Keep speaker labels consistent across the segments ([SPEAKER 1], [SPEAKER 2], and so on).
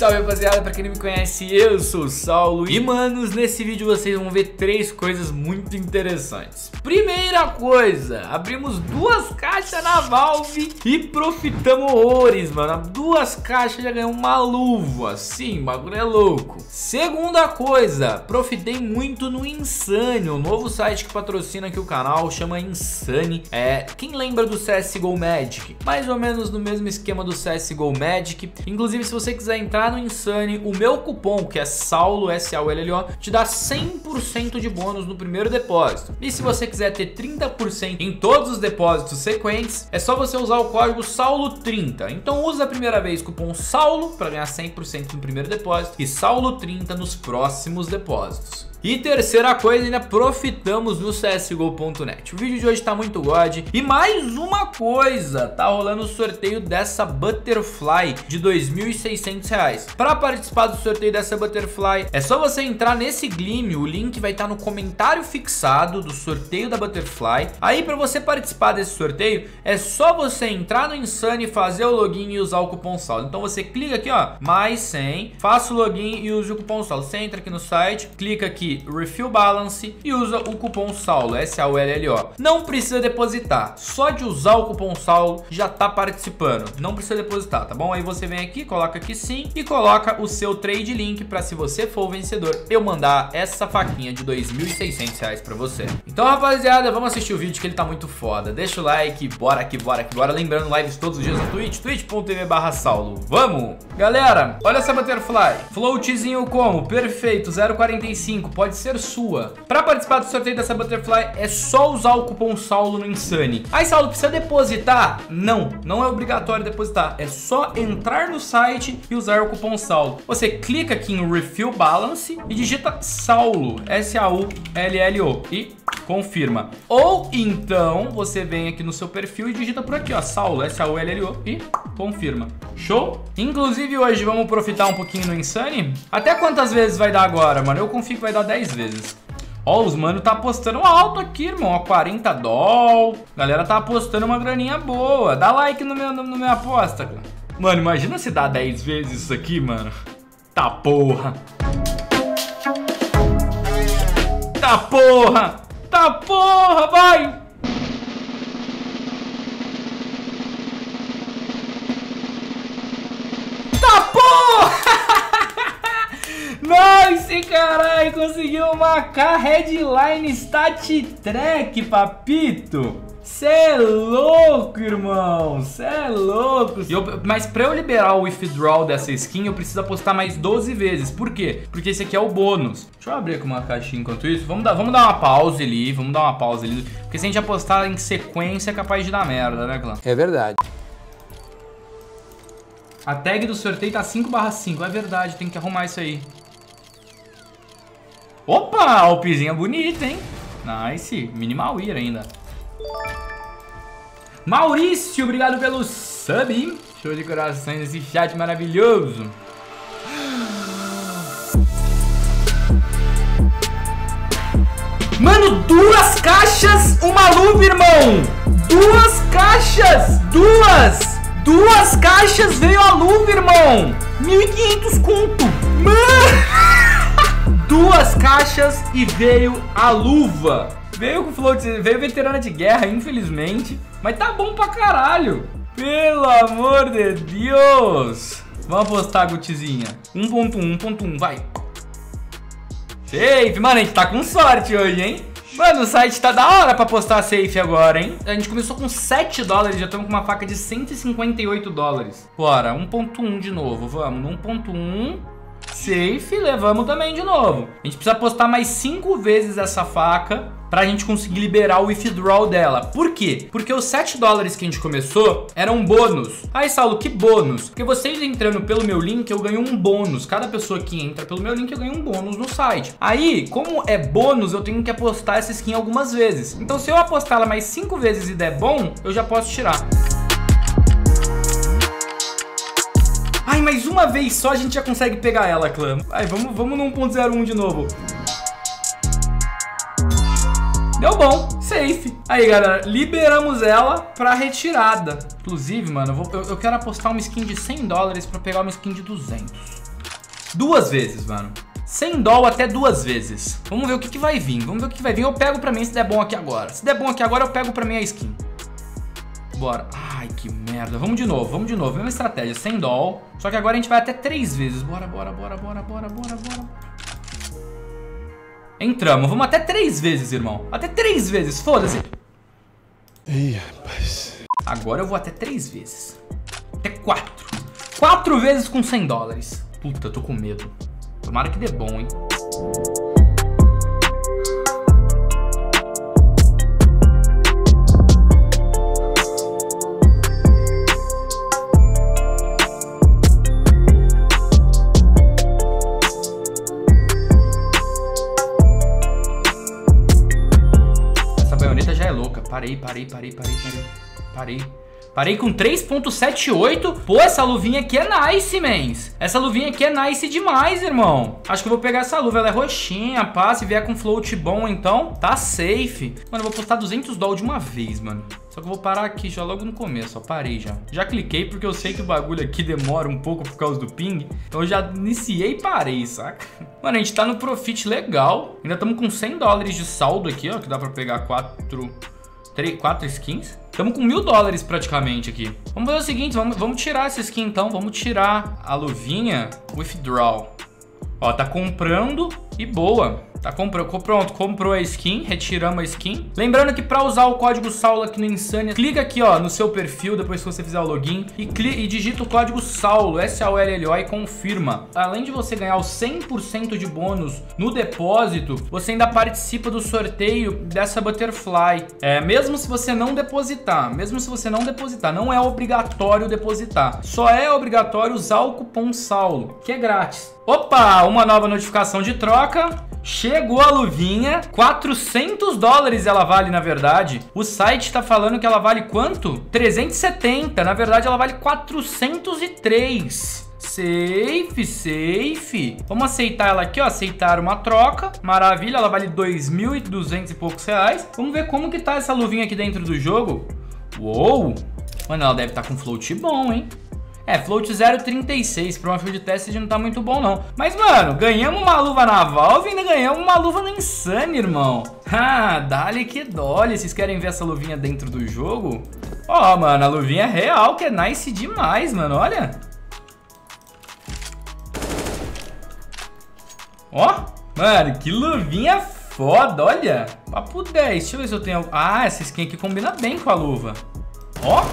[SPEAKER 1] salve rapaziada, pra quem não me conhece, eu sou o Saulo. E manos, nesse vídeo vocês vão ver três coisas muito interessantes. Primeira coisa, abrimos duas caixas na Valve e profitamos horrores, mano. Duas caixas já ganhou uma luva, sim, o bagulho é louco. Segunda coisa, profitei muito no Insane, o novo site que patrocina aqui o canal, chama Insane. Quem lembra do CSGO Magic? Mais ou menos no mesmo esquema do CSGO Magic. Inclusive, se você quiser entrar no Insane, o meu cupom, que é Saulo, SAULLO, te dá 100% de bônus no primeiro depósito. E se você quiser ter 30% em todos os depósitos sequentes, é só você usar o código SAULO30. Então usa a primeira vez o cupom SAULO para ganhar 100% no primeiro depósito e SAULO30 nos próximos depósitos. E terceira coisa, ainda profitamos no CSGO.net. O vídeo de hoje tá muito god. E mais uma coisa, tá rolando o sorteio dessa Butterfly de R$ 2.600. Para participar do sorteio dessa Butterfly, é só você entrar nesse Gleam, o link vai estar no comentário fixado do sorteio da Butterfly. Aí para você participar desse sorteio, é só você entrar no Insane, fazer o login e usar o cupom SAULO. Então você clica aqui, ó, mais 100, faça o login e use o cupom SAULO. Você entra aqui no site, clica aqui Refill Balance e usa o cupom SAULO, SAULLO. Não precisa depositar, só de usar o cupom SAULO já tá participando. Não precisa depositar, tá bom? Aí você vem aqui, coloca aqui sim e coloca o seu trade link para, se você for o vencedor, eu mandar essa faquinha de R$ 2.600 para você. Então, rapaziada, vamos assistir o vídeo que ele tá muito foda. Deixa o like, bora que bora que bora. Lembrando, lives todos os dias no Twitch, twitch.tv/Saulo. Vamos! Galera, olha essa Butterfly. Floatzinho como? Perfeito, 0,45. Pode ser sua. Para participar do sorteio dessa Butterfly é só usar o cupom SAULO no Insane. Aí, Saulo, precisa depositar? Não é obrigatório depositar. É só entrar no site e usar o cupom SAULO. Você clica aqui em Refill Balance e digita SAULO, SAULLO e confirma. Ou então você vem aqui no seu perfil e digita por aqui, ó, SAULO, SAULLO e confirma. Show? Inclusive hoje vamos profitar um pouquinho no Insane. Até quantas vezes vai dar agora, mano? Eu confio que vai dar 10 vezes. Ó, os mano tá apostando alto aqui, irmão. Ó, 40 doll. Galera tá apostando uma graninha boa. Dá like no minha aposta, cara. Mano, imagina se dá 10 vezes isso aqui, mano. Tá porra. Tá porra. Tá porra, vai. Tá porra. Nice, caralho, conseguiu uma K Headline Stat Track, papito. Cê é louco, irmão. Cê é louco. Mas pra eu liberar o withdraw dessa skin, eu preciso apostar mais 12 vezes. Por quê? Porque esse aqui é o bônus. Deixa eu abrir aqui uma caixinha enquanto isso. Vamos dar uma pausa ali. Porque se a gente apostar em sequência, é capaz de dar merda, né, clã?
[SPEAKER 2] É verdade.
[SPEAKER 1] A tag do sorteio tá 5/5. É verdade, tem que arrumar isso aí. Opa, alpezinha bonita, hein? Nice, minimal ir ainda. Maurício, obrigado pelo sub. Show de corações nesse chat maravilhoso. Mano, duas caixas, uma luva, irmão. Duas caixas, duas caixas veio a luva, irmão. 1.500 conto. Mano. Duas caixas e veio a luva. Veio com float, veio veterana de guerra, infelizmente. Mas tá bom pra caralho. Pelo amor de Deus. Vamos apostar, Gutizinha. 1.1, vai. Safe, mano, a gente tá com sorte hoje, hein? Mano, o site tá da hora pra apostar safe agora, hein? A gente começou com 7 dólares, já estamos com uma faca de 158 dólares. Bora, 1.1 de novo, vamos no 1.1. Safe, levamos também de novo. A gente precisa apostar mais 5 vezes essa faca pra gente conseguir liberar o withdraw dela. Por quê? Porque os 7 dólares que a gente começou eram bônus. Ai, Saulo, que bônus? Porque vocês entrando pelo meu link, eu ganho um bônus. Cada pessoa que entra pelo meu link, eu ganho um bônus no site. Aí, como é bônus, eu tenho que apostar essa skin algumas vezes. Então, se eu apostar ela mais 5 vezes e der bom, eu já posso tirar. Ai, mais uma vez só a gente já consegue pegar ela, clã. Ai, vamos no 1.01 de novo. Deu bom, safe. Aí, galera, liberamos ela pra retirada. Inclusive, mano, eu quero apostar uma skin de 100 dólares pra pegar uma skin de 200. 2 vezes, mano. 100 doll até 2 vezes. Vamos ver o que que vai vir. Vamos ver o que que vai vir. Eu pego pra mim se der bom aqui agora. Se der bom aqui agora, eu pego pra mim a skin. Bora. Ai, que merda. Vamos de novo, vamos de novo. Mesma estratégia, 100 doll. Só que agora a gente vai até 3 vezes. Bora, bora, bora, bora, bora, bora, bora. Entramos. Vamos até 3 vezes, irmão. Até 3 vezes. Foda-se.
[SPEAKER 2] Ih, rapaz.
[SPEAKER 1] Agora eu vou até 3 vezes. Até 4. 4 vezes com 100 dólares. Puta, eu tô com medo. Tomara que dê bom, hein? Essa baioneta já é louca. Parei. Parei com 3.78. Pô, essa luvinha aqui é nice, mens. Essa luvinha aqui é nice demais, irmão. Acho que eu vou pegar essa luva. Ela é roxinha, pá. Se vier com float bom, então, tá safe. Mano, eu vou postar 200 doll de uma vez, mano. Só que eu vou parar aqui já logo no começo, ó. Parei já. Já cliquei porque eu sei que o bagulho aqui demora um pouco por causa do ping. Então eu já iniciei e parei, saca? Mano, a gente tá no profit legal. Ainda estamos com 100 dólares de saldo aqui, ó. Que dá pra pegar 4 skins. Estamos com 1000 dólares praticamente aqui. Vamos fazer o seguinte, vamos tirar essa skin então. Vamos tirar a luvinha withdraw. Ó, tá comprando e boa. Tá comprando, pronto, comprou a skin, retiramos a skin. Lembrando que para usar o código Saulo aqui no Insania, clica aqui, ó, no seu perfil, depois que você fizer o login, e digita o código Saulo, SAULLO, e confirma. Além de você ganhar os 100% de bônus no depósito, você ainda participa do sorteio dessa Butterfly. Mesmo se você não depositar, não é obrigatório depositar. Só é obrigatório usar o cupom Saulo, que é grátis. Opa, uma nova notificação de troca. Chegou a luvinha, 400 dólares ela vale, na verdade. O site tá falando que ela vale quanto? 370, na verdade ela vale 403. Safe. Vamos aceitar ela aqui, ó, aceitar uma troca. Maravilha, ela vale 2.200 e poucos reais. Vamos ver como que tá essa luvinha aqui dentro do jogo. Uou, mano, ela deve estar com float bom, hein? Float 0.36, para uma field test não tá muito bom não. Mas, mano, ganhamos uma luva na Valve e ainda ganhamos uma luva na Insania, irmão. Dale que dole. Vocês querem ver essa luvinha dentro do jogo? Ó, mano, a luvinha é real, que é nice demais, mano, olha. Ó, mano, que luvinha foda, olha. Papo 10, deixa eu ver se eu tenho... Ah, essa skin aqui combina bem com a luva. Ó.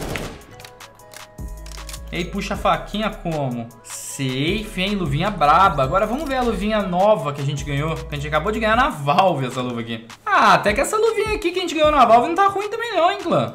[SPEAKER 1] E aí, puxa a faquinha como? Safe, hein? Luvinha braba. Agora vamos ver a luvinha nova que a gente ganhou. Que a gente acabou de ganhar na Valve, essa luva aqui. Até que essa luvinha aqui que a gente ganhou na Valve não tá ruim também não, hein, clã?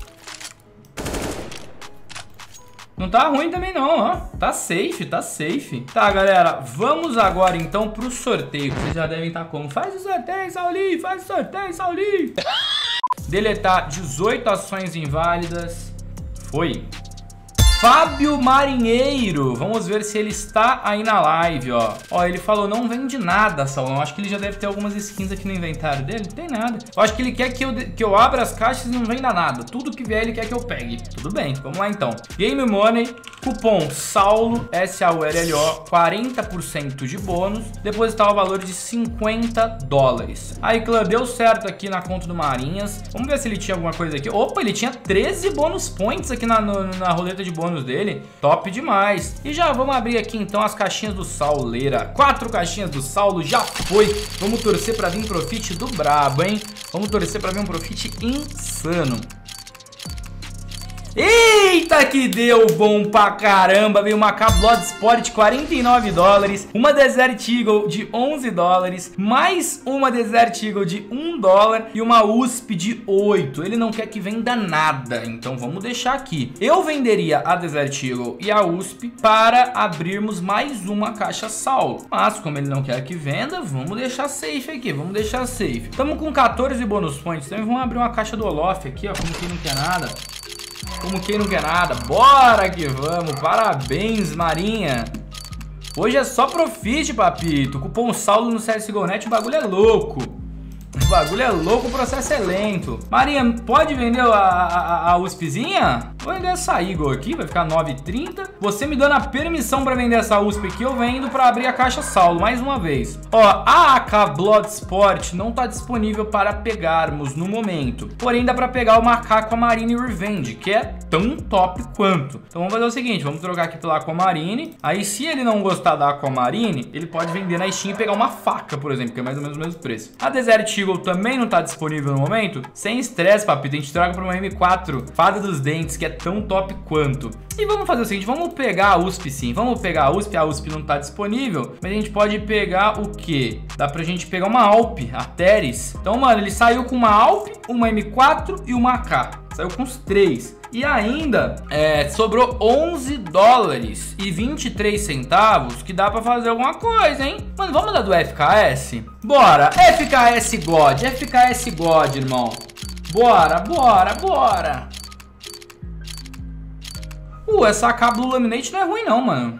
[SPEAKER 1] Não tá ruim também não, ó. Tá safe. Tá, galera, vamos agora então pro sorteio. Vocês já devem estar como? Faz o sorteio, Saulinho, faz o sorteio, Saulinho. Deletar 18 ações inválidas. Foi. Fábio Marinheiro, vamos ver se ele está aí na live, ó. Ó, ele falou, não vende nada, Saulão. Acho que ele já deve ter algumas skins aqui no inventário dele. Não tem nada. Eu acho que ele quer que eu abra as caixas e não venda nada. Tudo que vier ele quer que eu pegue. Tudo bem, vamos lá então. Game Money, cupom SAULO, SAULLO, 40% de bônus. Depositar o valor de 50 dólares. Aí, clã, deu certo aqui na conta do Marinhas. Vamos ver se ele tinha alguma coisa aqui. Opa, ele tinha 13 bônus points aqui na roleta de bônus dele. Top demais. E já vamos abrir aqui então as caixinhas do Sauleira. 4 caixinhas do Saulo, já foi. Vamos torcer pra vir um profit do brabo, hein? Vamos torcer pra vir um profit insano. Eita, que deu bom pra caramba. Veio uma Blood Sport 49 dólares, uma Desert Eagle de 11 dólares, mais uma Desert Eagle de 1 dólar e uma USP de 8. Ele não quer que venda nada, então vamos deixar aqui. Eu venderia a Desert Eagle e a USP para abrirmos mais uma caixa Saulo. Mas como ele não quer que venda, vamos deixar safe aqui, vamos deixar safe. Estamos com 14 bônus points, então vamos abrir uma caixa do Olof aqui, ó, como quem não quer nada. Como quem não quer nada, bora que vamos, parabéns Marinha. Hoje é só profit, papito, cupom Saulo no CSGO.net, o bagulho é louco. O bagulho é louco, o processo é lento. Marinha, pode vender a USPzinha? Vou vender essa Eagle aqui, vai ficar 9,30. Você me dando a permissão pra vender essa USP aqui, eu vendo pra abrir a caixa Saulo, mais uma vez. Ó, a AK Bloodsport não tá disponível para pegarmos no momento. Porém, dá pra pegar o macaco Aquamarine Revenge, que é tão top quanto. Então vamos fazer o seguinte, vamos trocar aqui pela Aquamarine. Aí se ele não gostar da Aquamarine, ele pode vender na Steam e pegar uma faca, por exemplo, que é mais ou menos o mesmo preço. A Desert Eagle também não tá disponível no momento. Sem estresse, papito, a gente troca pra uma M4 Fada dos Dentes, que é tão top quanto. E vamos fazer o seguinte, vamos pegar a USP sim, vamos pegar a USP não tá disponível, mas a gente pode pegar o quê? Dá pra gente pegar uma Alp, a Teres. Então, mano, ele saiu com uma Alp, uma M4 e uma AK. Saiu com os 3. E ainda sobrou 11 dólares e 23 centavos, que dá pra fazer alguma coisa, hein? Mano, vamos dar do FKS? Bora! FKS God, irmão. Bora, bora, bora. Essa AK Blue Laminate não é ruim não, mano.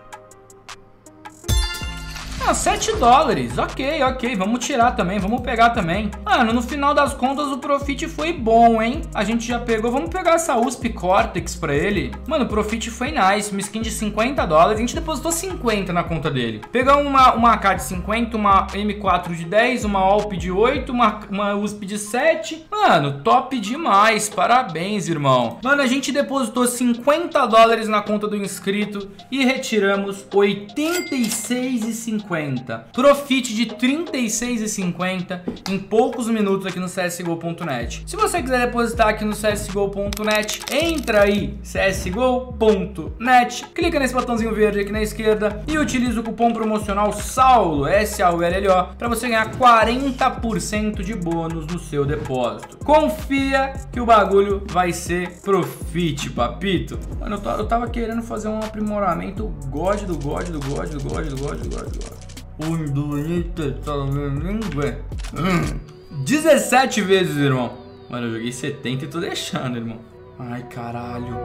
[SPEAKER 1] 7 dólares, ok, vamos tirar também, vamos pegar também. Mano, no final das contas o profit foi bom, hein? A gente já pegou, vamos pegar essa USP Cortex pra ele. Mano, o profit foi nice, uma skin de 50 dólares, a gente depositou 50 na conta dele. Pegamos uma AK de 50, uma M4 de 10, uma Alp de 8, uma USP de 7. Mano, top demais, parabéns, irmão. Mano, a gente depositou 50 dólares na conta do inscrito e retiramos 86,50. Profit de 36,50 em poucos minutos aqui no CSGO.net. Se você quiser depositar aqui no CSGO.net, entra aí, CSGO.net, clica nesse botãozinho verde aqui na esquerda e utiliza o cupom promocional SAULO, SAULLO, para você ganhar 40% de bônus no seu depósito. Confia que o bagulho vai ser profit, papito. Mano, eu tava querendo fazer um aprimoramento God do God. 17 vezes, irmão. Mano, eu joguei 70 e tô deixando, irmão. Ai, caralho.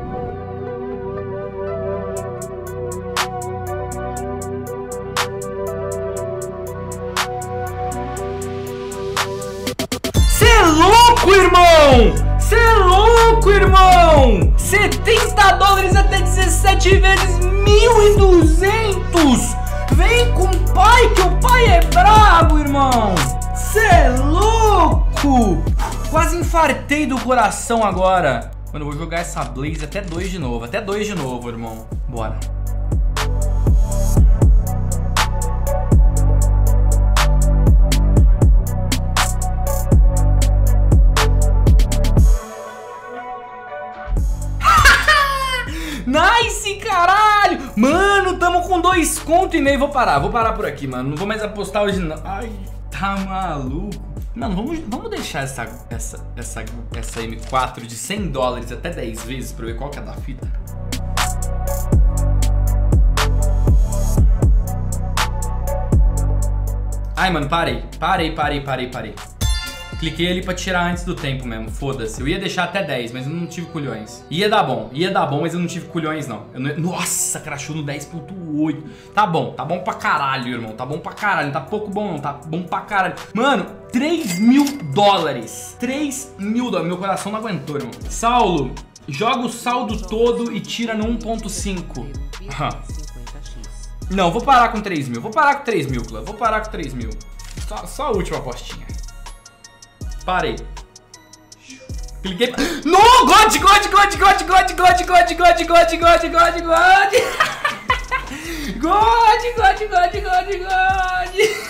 [SPEAKER 1] Cê é louco, irmão! Cê é louco, irmão! 70 dólares até 17 vezes 1.200! Vem com o pai, que o pai é brabo, irmão! Cê é louco! Quase infartei do coração agora. Mano, eu vou jogar essa Blaze até 2 de novo. Até 2 de novo, irmão. Bora. Nice, caralho! Mano, tamo com 2,5 conto. Vou parar por aqui, mano. Não vou mais apostar hoje, não. Ai, tá maluco. Mano, vamos deixar essa M4 de 100 dólares até 10 vezes pra ver qual que é da fita. Ai, mano, parei. Cliquei ali pra tirar antes do tempo mesmo, foda-se. Eu ia deixar até 10, mas eu não tive culhões. Ia dar bom, mas eu não tive culhões, não. Nossa, crashou no 10.8. Tá bom pra caralho, irmão. Tá bom pra caralho, não tá pouco bom não, tá bom pra caralho. Mano, 3.000 dólares. 3.000 dólares, meu coração não aguentou, irmão. Saulo, joga o saldo todo e tira no 1.5. Não, vou parar com 3.000. Vou parar com 3.000, Clã. Vou parar com 3.000. Só a última apostinha. Parei. Cliquei. No! God! God!